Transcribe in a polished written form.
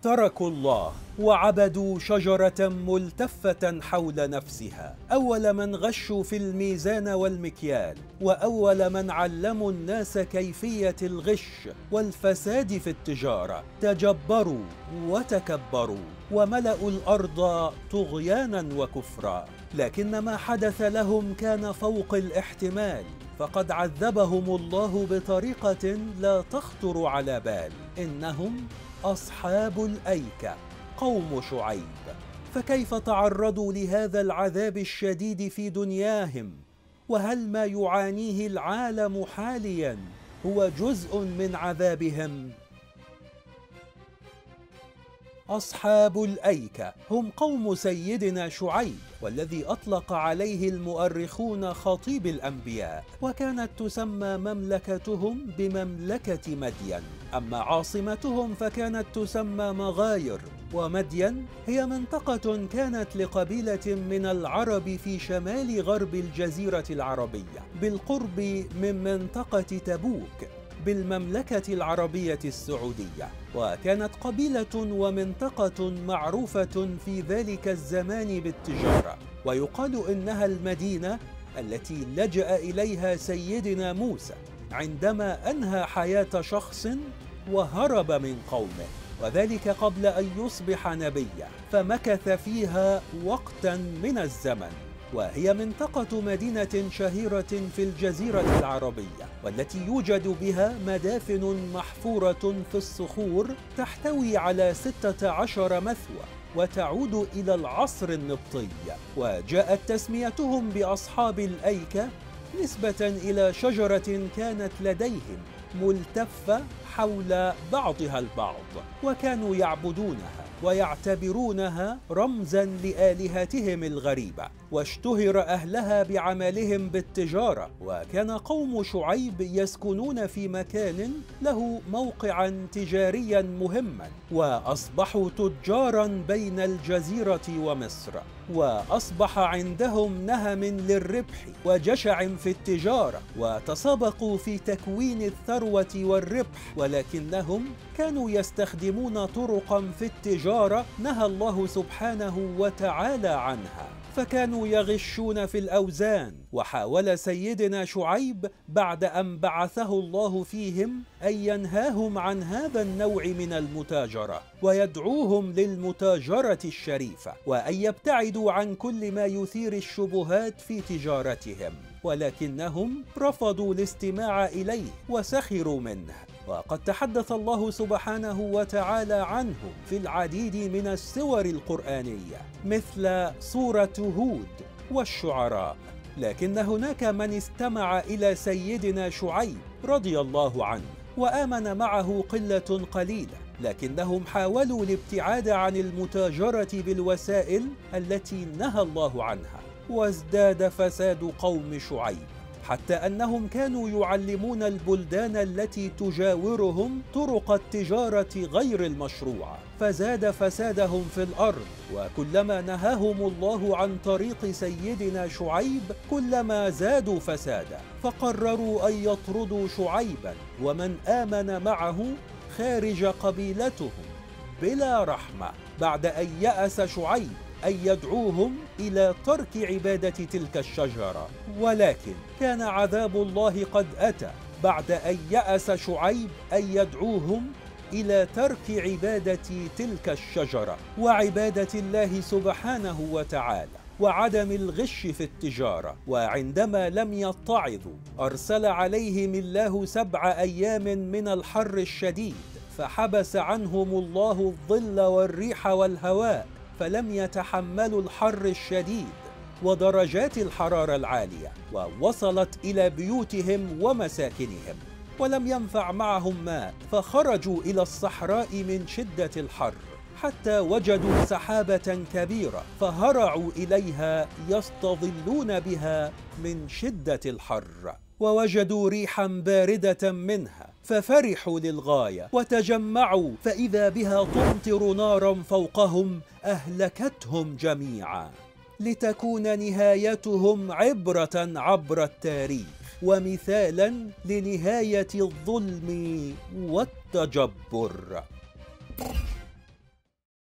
تركوا الله وعبدوا شجرة ملتفة حول نفسها. أول من غشوا في الميزان والمكيال، وأول من علموا الناس كيفية الغش والفساد في التجارة، تجبروا وتكبروا وملأوا الأرض طغيانا وكفرا. لكن ما حدث لهم كان فوق الاحتمال، فقد عذبهم الله بطريقة لا تخطر على بال. إنهم أصحاب الأيكة، قوم شعيب. فكيف تعرضوا لهذا العذاب الشديد في دنياهم؟ وهل ما يعانيه العالم حاليا هو جزء من عذابهم؟ أصحاب الأيكة هم قوم سيدنا شعيب، والذي أطلق عليه المؤرخون خطيب الأنبياء، وكانت تسمى مملكتهم بمملكة مدين. أما عاصمتهم فكانت تسمى مغاير، ومدين هي منطقة كانت لقبيلة من العرب في شمال غرب الجزيرة العربية بالقرب من منطقة تبوك بالمملكة العربية السعودية، وكانت قبيلة ومنطقة معروفة في ذلك الزمان بالتجارة. ويقال إنها المدينة التي لجأ إليها سيدنا موسى عندما أنهى حياة شخص وهرب من قومه، وذلك قبل أن يصبح نبيا، فمكث فيها وقتا من الزمن. وهي منطقة مدينة شهيرة في الجزيرة العربية، والتي يوجد بها مدافن محفورة في الصخور تحتوي على 16 مثوى، وتعود إلى العصر النبطي. وجاءت تسميتهم بأصحاب الأيكة نسبة إلى شجرة كانت لديهم ملتفة حول بعضها البعض، وكانوا يعبدونها ويعتبرونها رمزا لآلهتهم الغريبة. واشتهر أهلها بعملهم بالتجارة، وكان قوم شعيب يسكنون في مكان له موقعا تجاريا مهما، وأصبحوا تجارا بين الجزيرة ومصر، وأصبح عندهم نهم للربح وجشع في التجارة، وتسابقوا في تكوين الثروة والربح، ولكنهم كانوا يستخدمون طرقا في التجارة نهى الله سبحانه وتعالى عنها، فكانوا يغشون في الأوزان. وحاول سيدنا شعيب بعد أن بعثه الله فيهم أن ينهاهم عن هذا النوع من المتاجرة، ويدعوهم للمتاجرة الشريفة، وأن يبتعدوا عن كل ما يثير الشبهات في تجارتهم، ولكنهم رفضوا الاستماع إليه وسخروا منه. وقد تحدث الله سبحانه وتعالى عنهم في العديد من السور القرآنية، مثل سورة هود والشعراء. لكن هناك من استمع إلى سيدنا شعيب رضي الله عنه وآمن معه قلة قليلة، لكنهم حاولوا الابتعاد عن المتاجرة بالوسائل التي نهى الله عنها، وازداد فساد قوم شعيب، حتى أنهم كانوا يعلمون البلدان التي تجاورهم طرق التجارة غير المشروعة، فزاد فسادهم في الأرض. وكلما نهاهم الله عن طريق سيدنا شعيب كلما زادوا فسادا، فقرروا أن يطردوا شعيبا ومن آمن معه خارج قبيلتهم بلا رحمة، بعد أن يأس شعيب أن يدعوهم إلى ترك عبادة تلك الشجرة. ولكن كان عذاب الله قد أتى بعد أن يأس شعيب أن يدعوهم إلى ترك عبادة تلك الشجرة وعبادة الله سبحانه وتعالى وعدم الغش في التجارة. وعندما لم يتعظوا أرسل عليهم الله 7 أيام من الحر الشديد، فحبس عنهم الله الظل والريح والهواء، فلم يتحملوا الحر الشديد ودرجات الحرارة العالية، ووصلت إلى بيوتهم ومساكنهم، ولم ينفع معهم ماء، فخرجوا إلى الصحراء من شدة الحر، حتى وجدوا سحابة كبيرة فهرعوا إليها يستظلون بها من شدة الحر، ووجدوا ريحا باردة منها ففرحوا للغاية وتجمعوا، فإذا بها تمطر نارا فوقهم أهلكتهم جميعا، لتكون نهايتهم عبرة عبر التاريخ ومثالا لنهاية الظلم والتجبر.